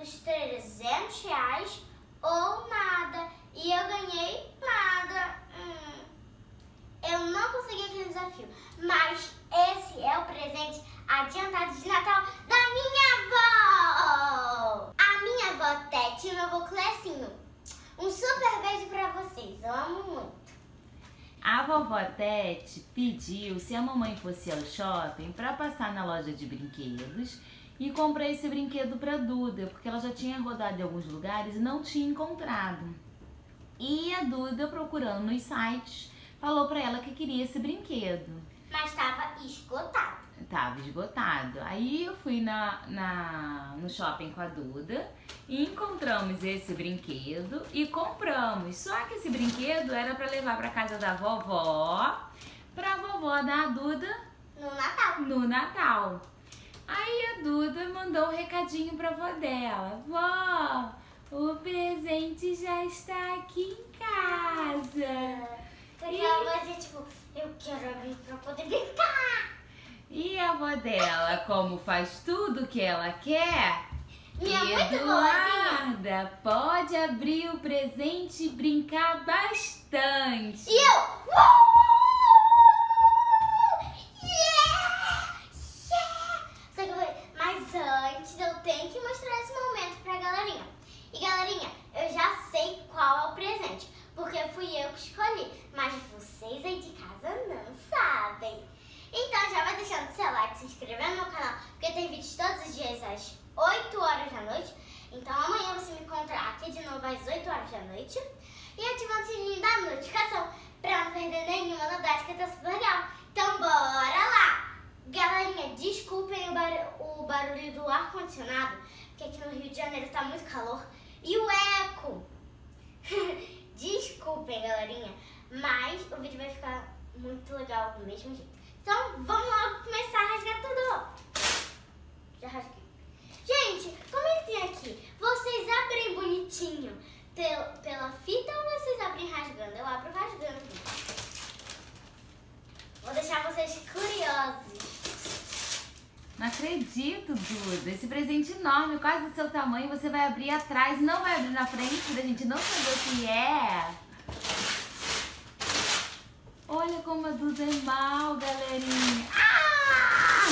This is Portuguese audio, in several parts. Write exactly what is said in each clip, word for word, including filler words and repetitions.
uns trezentos reais ou nada. E eu ganhei nada. Hum, eu não consegui aquele desafio. Mas esse é o presente adiantado de Natal da minha avó. A minha avó Tete e meu avô Clecinho. Um super beijo pra vocês. Eu amo muito. A vovó Tete pediu se a mamãe fosse ao shopping para passar na loja de brinquedos e comprar esse brinquedo para Duda, porque ela já tinha rodado em alguns lugares e não tinha encontrado. E a Duda, procurando nos sites, falou para ela que queria esse brinquedo. Mas estava esgotado. Tava esgotado. Aí eu fui na, na, no shopping com a Duda e encontramos esse brinquedo e compramos. Só que esse brinquedo era para levar para casa da vovó, para a vovó da Duda No Natal. no Natal. Aí a Duda mandou um recadinho para a avó dela. Vó, o presente já está aqui em casa. Aquela vozinha tipo, eu quero abrir para poder brincar. E a avó dela, como faz tudo que ela quer, Minha muito boazinha. Eduarda, pode abrir o presente e brincar bastante. E eu, uh! Yeah! Yeah! Só que eu falei, mas antes eu tenho que mostrar esse momento pra galerinha. E galerinha, eu já sei qual é o presente, porque fui eu que escolhi, mas vocês aí de casa não sabem. Então já vai deixando seu like, se inscrever no meu canal, porque tem vídeos todos os dias às oito horas da noite. Então amanhã você me encontra aqui de novo às oito horas da noite. E ativando o sininho da notificação pra não perder nenhuma novidade, que tá super legal. Então bora lá! Galerinha, desculpem o, bar o barulho do ar-condicionado, porque aqui no Rio de Janeiro tá muito calor. E o eco! Desculpem, galerinha, mas o vídeo vai ficar muito legal do mesmo jeito. Então vamos logo começar a rasgar tudo. Já rasguei. Gente, comentem aqui. Vocês abrem bonitinho pela, pela fita ou vocês abrem rasgando? Eu abro rasgando. Vou deixar vocês curiosos. Não acredito, Duda. Esse presente enorme, quase do seu tamanho, você vai abrir atrás e não vai abrir na frente pra gente não saber o que é. Olha como a Duda é mal, galerinha. Ah!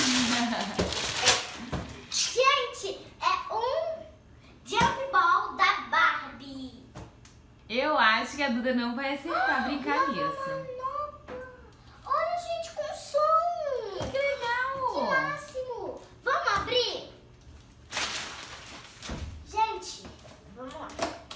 Gente, é um jump ball da Barbie. Eu acho que a Duda não vai acertar brincar Não, nisso. não, não. Olha, gente, com som. Que legal! Que máximo. Vamos abrir? Gente, vamos lá.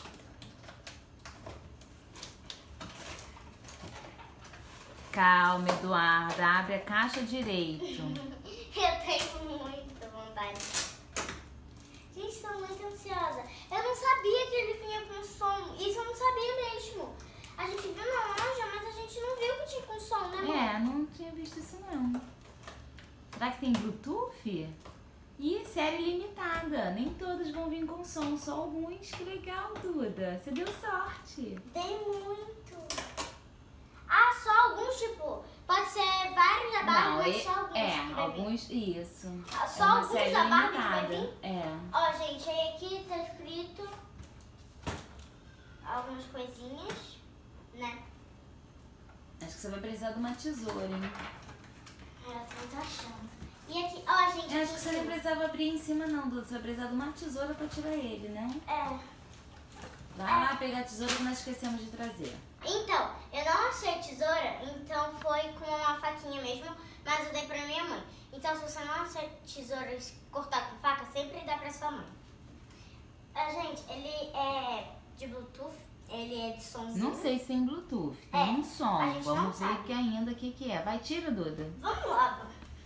Calma, Eduarda. Abre a caixa direito. Eu tenho muita vontade. Gente, estou muito ansiosa. Eu não sabia que ele vinha com som. Isso eu não sabia mesmo. A gente viu na loja, mas a gente não viu que tinha com som, né, amor? É, não tinha visto isso não. Será que tem Bluetooth? E série limitada. Nem todos vão vir com som, só alguns. Que legal, Duda. Você deu sorte. Tem muito. Ah, só alguns, tipo, pode ser vários da Barbie, Não, mas e- só alguns é, que vai vir. alguns, isso. Ah, só é uma alguns série da Barbie que vai limitada. vir? É. Ó, gente, aí aqui tá escrito algumas coisinhas, né? Acho que você vai precisar de uma tesoura, hein? Eu tô achando. E aqui, ó, gente, Eu aqui acho que você em não cima. precisava abrir em cima não, Duda. Você vai precisar de uma tesoura pra tirar ele, né? É. Vai lá pegar a tesoura que nós esquecemos de trazer. Então, eu não achei tesoura, então foi com uma faquinha mesmo, mas eu dei pra minha mãe. Então, se você não achar tesoura e cortar com faca, sempre dá pra sua mãe. Ah, gente, ele é de Bluetooth, ele é de somzinho. Não sei se tem Bluetooth, tem É, um som. a gente não Vamos ver sabe. que ainda o que, que é. Vai, tira, Duda. Vamos logo.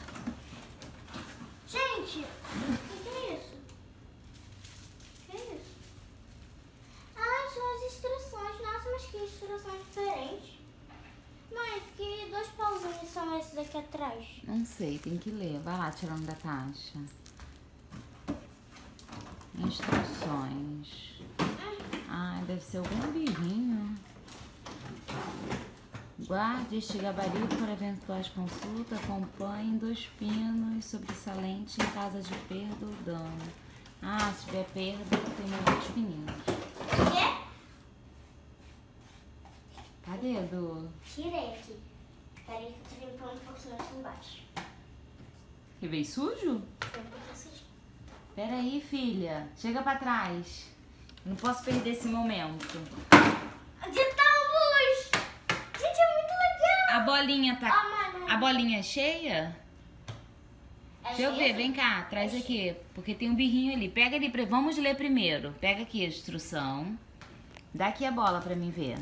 Gente, o que, que é isso? O que é isso? Ah, são as instruções. Nossa, mas que instruções diferentes. Mãe, que dois pauzinhos são esses aqui atrás? Não sei, tem que ler. Vai lá, tirando da caixa. Instruções. Ai, deve ser algum birrinho. Guarde este gabarito para eventuais consultas. Acompanhe dois pinos sobressalentes em caso de perda ou dano. Ah, se tiver perda, tem mais outros pininhos. O quê? Cadê, Edu? Tirei aqui. Peraí que eu tô limpando um pouquinho aqui embaixo. Que veio sujo? Tem um pouquinho sujo. Pera aí, filha. Chega pra trás. Não posso perder esse momento. De tábuas! Gente, é muito legal! A bolinha tá... Ó, mano. A bolinha é cheia? É Deixa eu ver, cheio? vem cá, traz aqui. Porque tem um birrinho ali. Pega ali, pra- vamos ler primeiro. Pega aqui a instrução. Dá aqui a bola pra mim ver.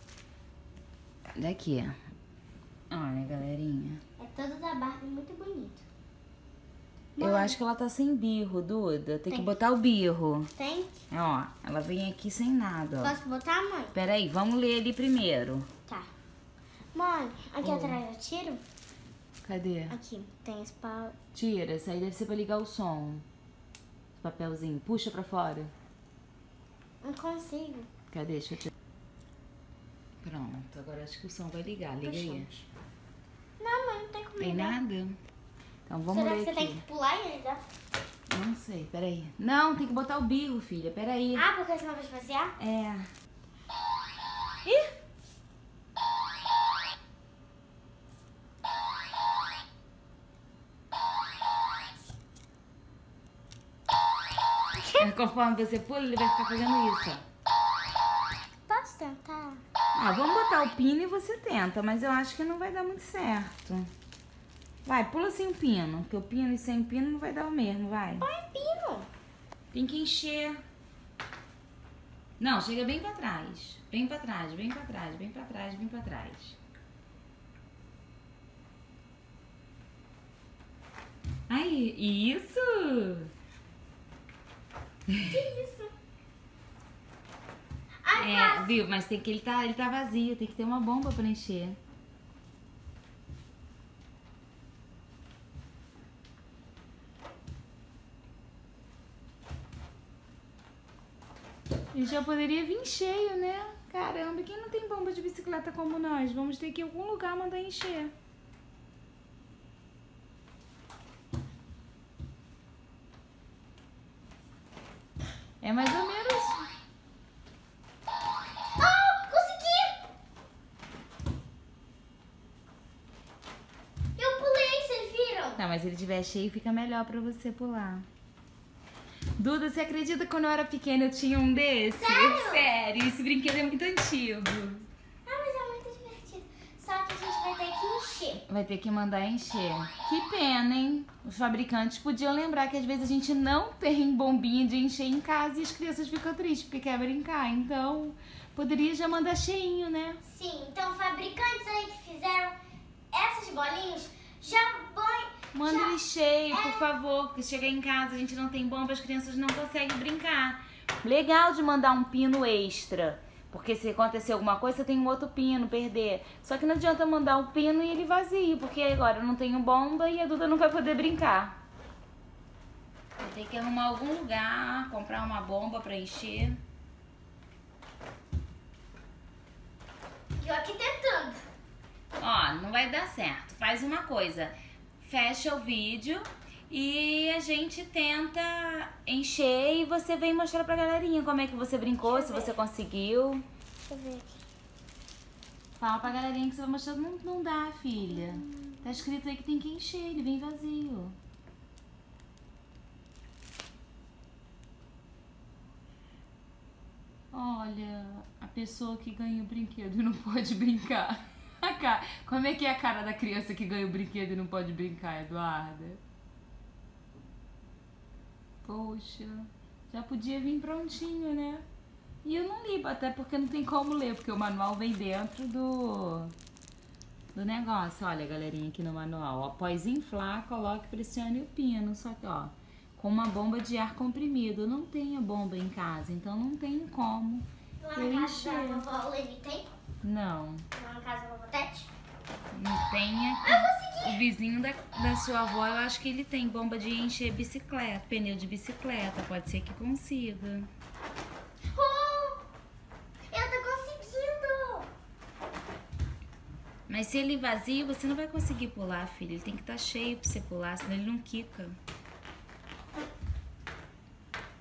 Daqui. Olha, galerinha. É todo da Barbie, muito bonito. Eu acho que ela tá sem birro, Duda. Tem que Tem. botar o birro. Tem? Ó, ela vem aqui sem nada, ó. Posso botar, mãe? Pera aí, vamos ler ali primeiro. Tá. Mãe, aqui Oh. atrás eu tiro? Cadê? Aqui, tem esse pau. Tira, essa aí deve ser pra ligar o som. Esse papelzinho. Puxa pra fora. Não consigo. Cadê? Deixa eu te... Pronto, agora acho que o som vai ligar. Liga aí. Puxamos. Não, mãe, não tem como Tem ligar. nada? Então vamos Será ler que você aqui. tem que pular e ligar? Não sei, peraí. Não, tem que botar o birro, filha. Peraí. Ah, porque senão vai esvaziar? É. Ih! É, conforme você pula, ele vai ficar fazendo isso, ó. Posso tentar? Ah, vamos botar o pino e você tenta, mas eu acho que não vai dar muito certo. Vai, pula sem o pino, porque o pino e sem o pino não vai dar o mesmo, vai. Põe pino. Tem que encher. Não, chega bem pra trás. Bem pra trás, bem pra trás, bem pra trás, bem pra trás. Aí, isso! Que isso? Ai, É, quase. viu? Mas tem que ele tá, ele tá vazio, tem que ter uma bomba pra encher. E já poderia vir cheio, né? Caramba, quem não tem bomba de bicicleta como nós? Vamos ter que ir em algum lugar mandar encher. É mais ou menos. Ah, consegui! Eu pulei, vocês viram? Tá, mas se ele estiver cheio, fica melhor pra você pular. Duda, você acredita que quando eu era pequena eu tinha um desse? Sério? Sério, esse brinquedo é muito antigo. Ah, mas é muito divertido. Só que a gente vai ter que encher. Vai ter que mandar encher. Que pena, hein? Os fabricantes podiam lembrar que às vezes a gente não tem bombinha de encher em casa e as crianças ficam tristes porque quer brincar. Então, poderia já mandar cheinho, né? Sim, então fabricantes aí que fizeram essas bolinhas, já põe... Manda já... ele cheio, por favor, porque chegar em casa a gente não tem bomba, as crianças não conseguem brincar. Legal de mandar um pino extra, porque se acontecer alguma coisa, você tem um outro pino, perder. Só que não adianta mandar um pino e ele vazio, porque agora eu não tenho bomba e a Duda não vai poder brincar. Vai ter que arrumar algum lugar, comprar uma bomba pra encher. E eu aqui tentando. Ó, não vai dar certo. Faz uma coisa, fecha o vídeo e a gente tenta encher e você vem mostrar pra galerinha como é que você brincou, Deixa se eu ver. você conseguiu. Deixa eu ver aqui. Fala pra galerinha que você vai mostrar. Não, não dá, filha. Tá escrito aí que tem que encher, ele vem vazio. Olha, a pessoa que ganha o brinquedo e não pode brincar. A cara- Como é que é a cara da criança que ganha o brinquedo e não pode brincar, Eduarda? Poxa, já podia vir prontinho, né? E eu não li, até porque não tem como ler, porque o manual vem dentro do, do negócio. Olha, galerinha, aqui no manual. Após inflar, coloque, pressione o pino. Só que, ó, com uma bomba de ar comprimido. Eu não tenho bomba em casa, então não tem como Lá eu na casa da encher. vovó Leni tem? Não, Lá na casa da vovó Tete? não tem. Eu O vizinho da, da sua avó, eu acho que ele tem bomba de encher bicicleta, pneu de bicicleta. Pode ser que consiga. Oh, eu tô conseguindo! Mas se ele vazio, você não vai conseguir pular, filho. Ele tem que estar cheio pra você pular, senão ele não quica.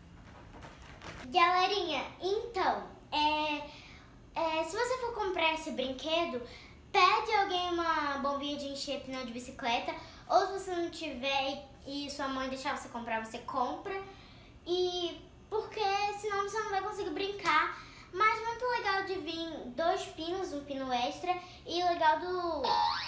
Galerinha, então, é, é, se você for comprar esse brinquedo, pede alguém uma bombinha de encher pneu de bicicleta, ou se você não tiver e sua mãe deixar você comprar, você compra. E porque senão você não vai conseguir brincar. Mas muito legal de vir dois pinos, um pino extra, e legal do,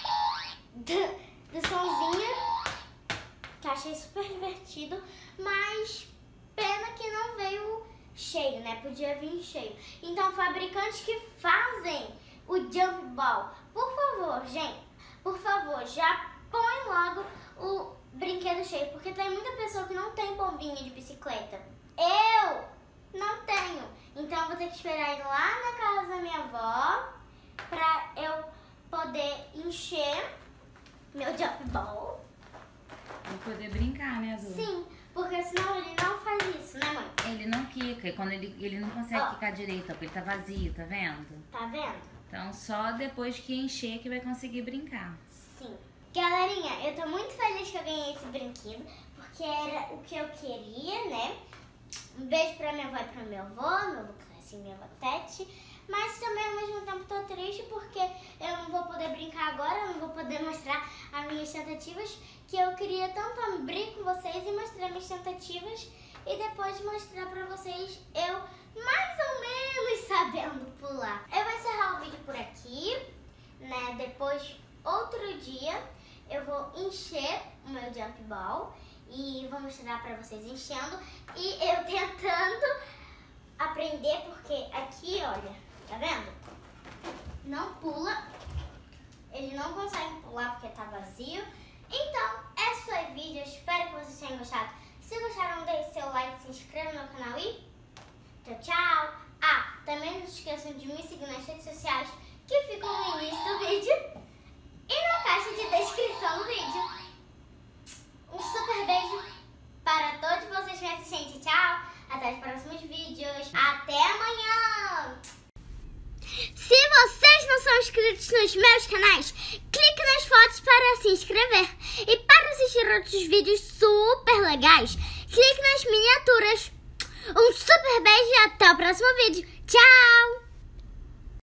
do, do somzinho, que eu achei super divertido, mas pena que não veio cheio, né? Podia vir cheio. Então, fabricantes que fazem o Jump Ball, por favor, gente, por favor, já põe logo o brinquedo cheio, porque tem muita pessoa que não tem bombinha de bicicleta. Eu não tenho, então vou ter que esperar ir lá na casa da minha avó pra eu poder encher meu Jump Ball. Pra poder brincar, né, Azul? Sim, porque senão ele não faz isso, né, mãe? Ele não quica, e quando ele, ele não consegue Ó. quicar direito, porque ele tá vazio, tá vendo? Tá vendo? Então só depois que encher que vai conseguir brincar. Sim. Galerinha, eu tô muito feliz que eu ganhei esse brinquedo, porque era o que eu queria, né? Um beijo pra minha avó e pro meu avô, meu avô Clécio e minha avó Tete. Mas também ao mesmo tempo tô triste porque eu não vou poder brincar agora, eu não vou poder mostrar as minhas tentativas, que eu queria tanto abrir com vocês e mostrar minhas tentativas e depois mostrar pra vocês eu mais ou menos sabendo pular. Eu vou encerrar o vídeo por aqui, né? Depois, outro dia, eu vou encher o meu Jump Ball e vou mostrar pra vocês enchendo e eu tentando aprender, porque aqui, olha, tá vendo? Não pula, ele não consegue pular porque tá vazio. Então, esse foi o vídeo, eu espero que vocês tenham gostado. Se gostaram, deixe seu like, se inscreva no canal e tchau, tchau! Ah, também não se esqueçam de me seguir nas redes sociais que ficam no início do vídeo e na caixa de descrição do vídeo. Um super beijo para todos vocês que assistem. Tchau! Até os próximos vídeos. Até amanhã! Se vocês não são inscritos nos meus canais, clique nas fotos para se inscrever. E para assistir outros vídeos super legais, clique nas miniaturas. Um super beijo e até o próximo vídeo. Tchau!